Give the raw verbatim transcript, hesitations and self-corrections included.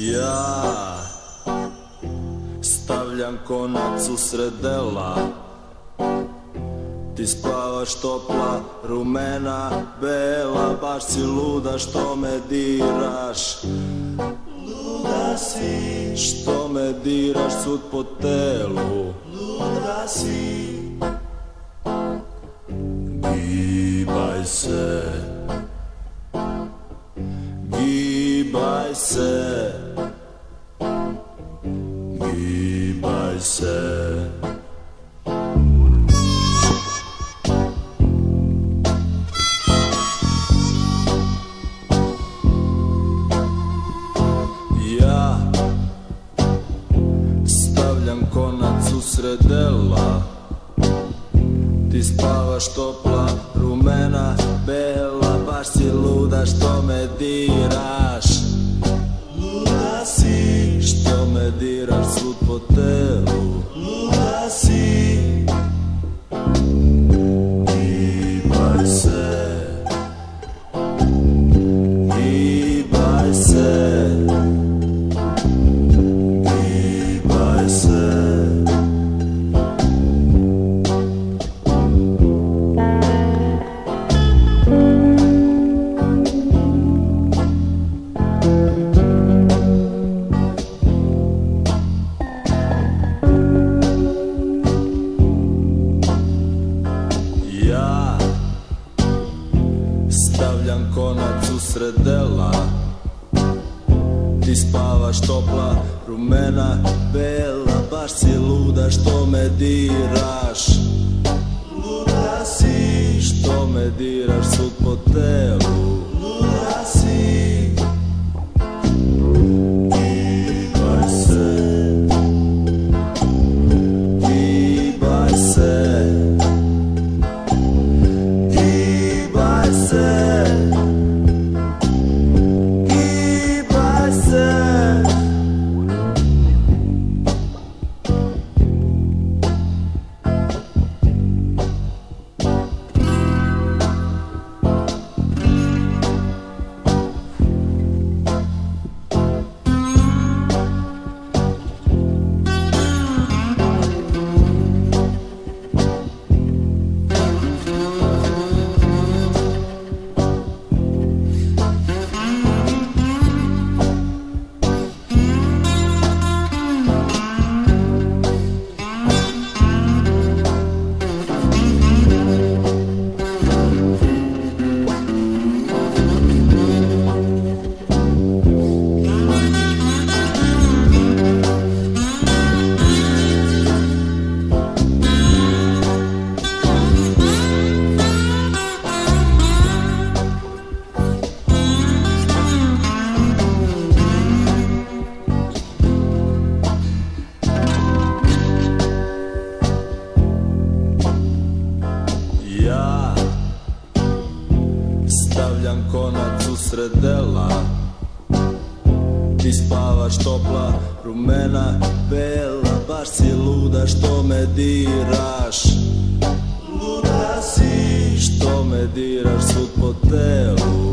Ja stavljam konac u sredela, ti spavaš topla, rumena, bela, baš si luda što me diraš. Luda si što me diraš svud po telu. Luda si. Gibaj se, gibaj se, gibaj se. Ja stavljam konac u sredela, ti spavaš topla, rumena, bela, baš si luda što me diraš. Luda si što me diraš svud po telu. Luda si. Gibaj se, gibaj se, gibaj se. Ja stavljam konac u sredela, ti spavaš topla, rumena, bela, baš si luda što me diraš. Luda si što me diraš svud po telu. Luda si. Gibaj se, gibaj se, gibaj se, gibaj se. Ja stavljam konac u sredela, ti spavaš topla, rumena, bela, baš si luda što me diraš. Luda si što me diraš svud po telu.